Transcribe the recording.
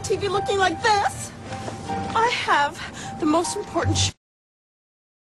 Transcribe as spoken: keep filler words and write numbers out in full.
T V looking like this. I have the most important sh